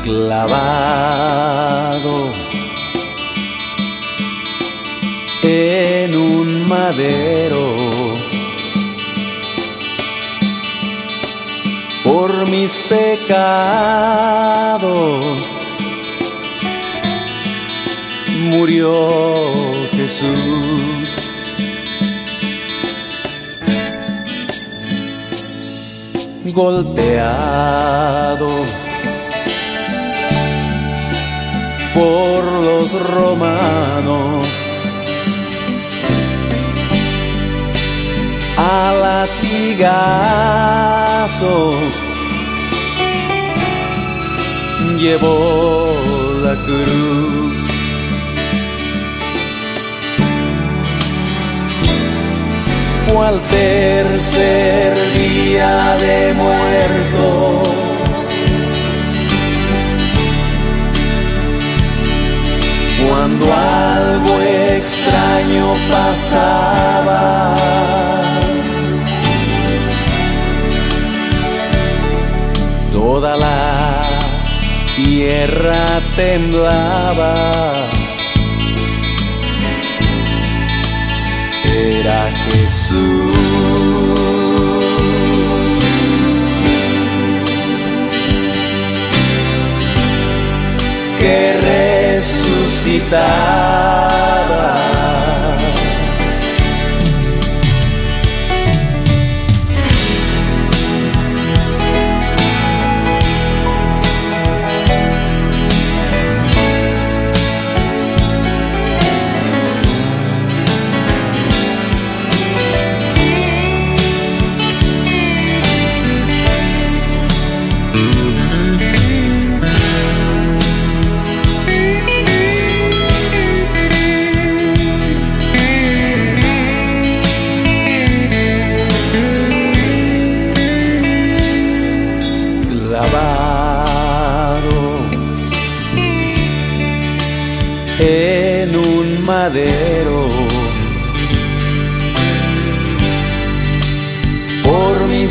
clavado en un madero por mis pecados murió Jesús. Golpeado por los romanos, a latigazos llevó la cruz. Fue al tercer día de muerto, cuando algo extraño pasaba. Toda la tierra temblaba. Era Jesús que resucitaba. En un madero por mis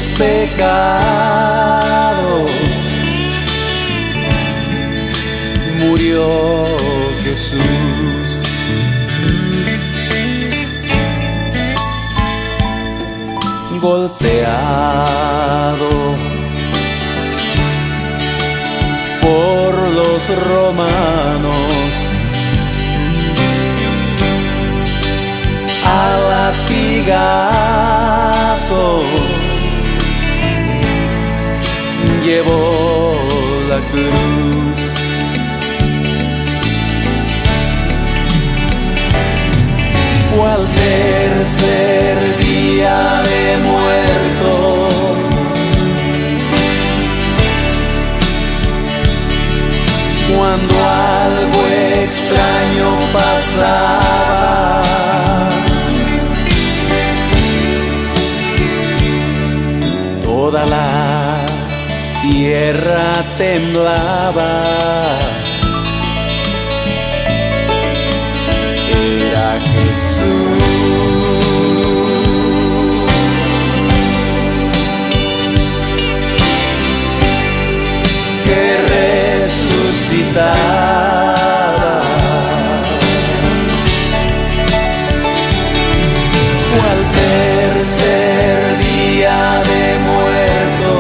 pecados murió Jesús. Golpeado por los romanos, a latigazos llevó la cruz. Fue al tercer día de muerto, cuando algo extraño pasaba. Toda la tierra temblaba. Era Jesús que resucitaba. Fue al tercer día de muerto,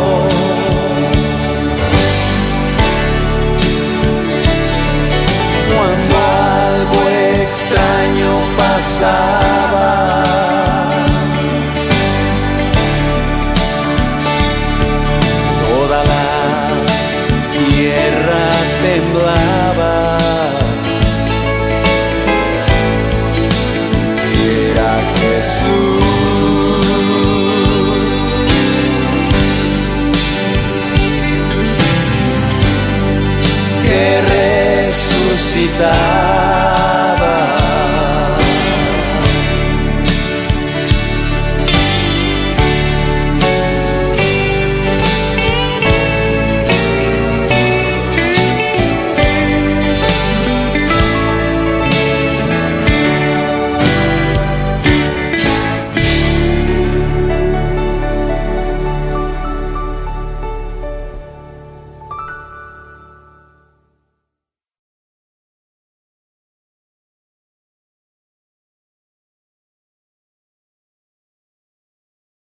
cuando algo extraño pasaba. Toda la tierra temblaba. Era Jesús que resucitaba.